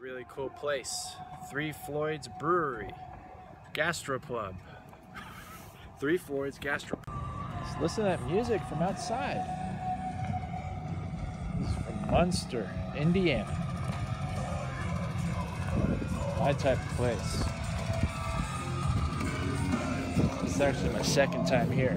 really cool place. 3 Floyds Brewery, Gastropub. 3 Floyds Gastropub. Let's listen to that music from outside. This is from Munster, Indiana. My type of place. It's actually my second time here.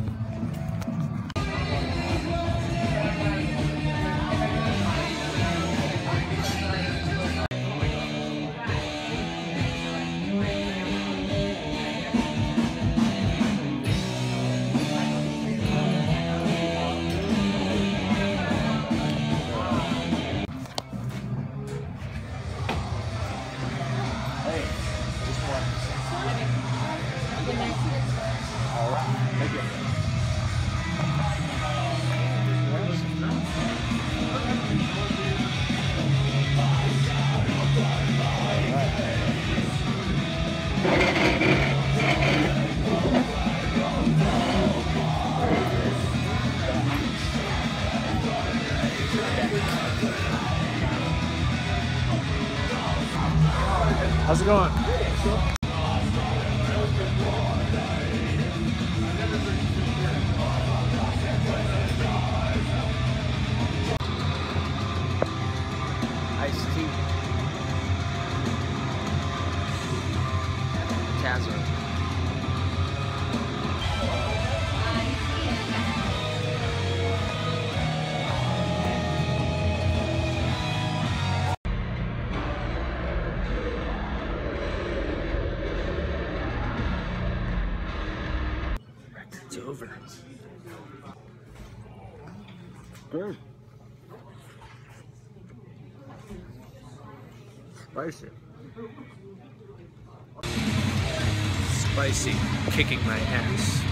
How's it going? Iced tea. Tazzo. It's over. Good. Spicy. Spicy, kicking my ass.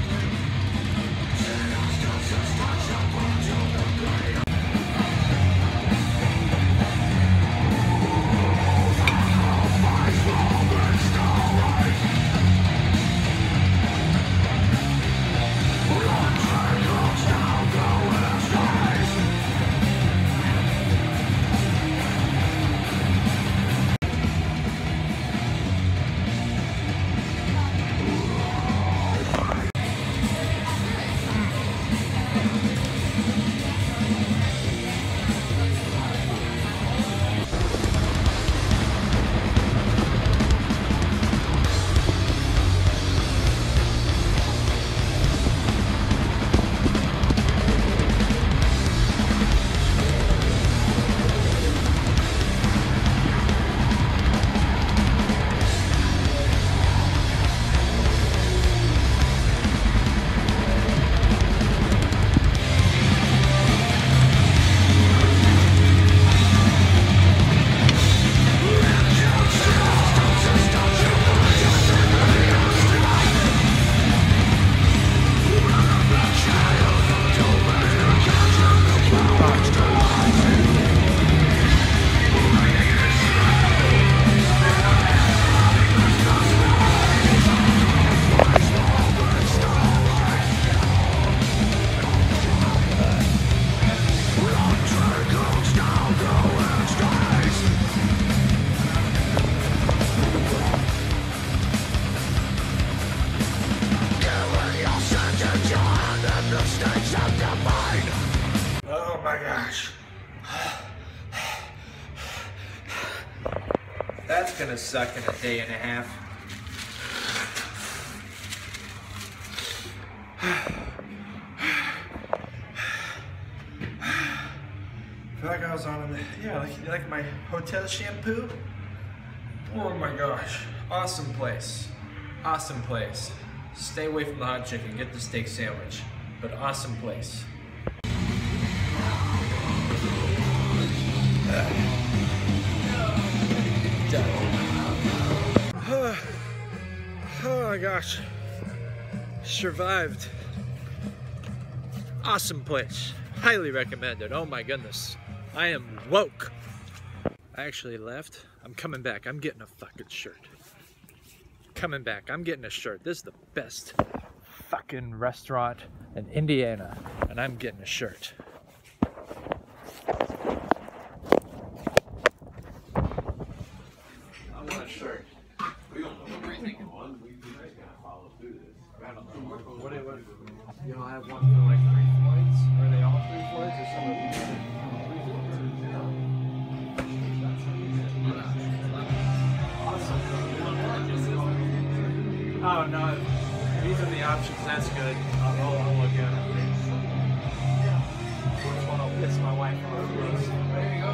Oh my gosh. That's gonna suck in a day and a half. I feel like I was on, like my hotel shampoo. Oh my gosh, awesome place, awesome place. Stay away from the hot chicken, get the steak sandwich, but awesome place. Oh my gosh, survived. Awesome place, highly recommended. Oh my goodness, I am woke. I actually left. I'm coming back. I'm getting a fucking shirt. Coming back. I'm getting a shirt. This is the best fucking restaurant in Indiana, and I'm getting a shirt. What you'll have one for like 3 Floyds? Are they all 3 Floyds or some of them? Oh no, these are the options. That's good. I'll look at it. Which one will piss my wife off first? There you go.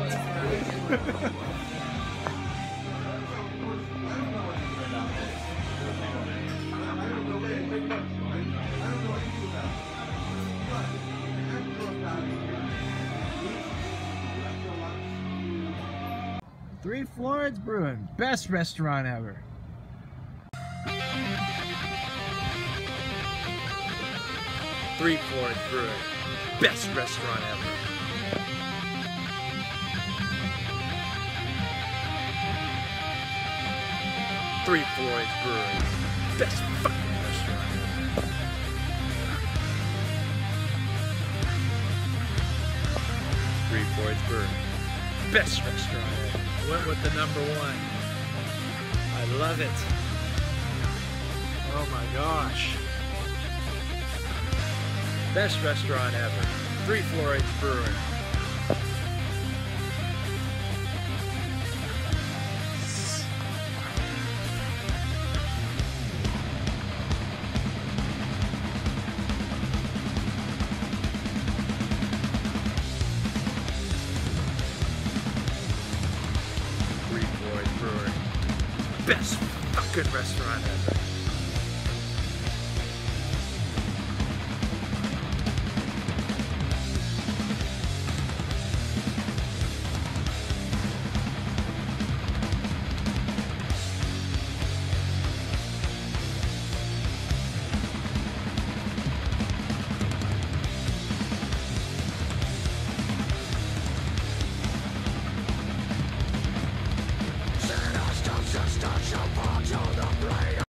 Three Floyds Brewing, best restaurant ever. Three Floyds Brewing, best restaurant ever. Three Floyds Brewing, best fucking restaurant ever. Three Floyds Brewing, best restaurant ever. Went with the number 1. I love it. Oh my gosh. Best restaurant ever. Three Floyds Brewing. Best fucking restaurant ever. Touch your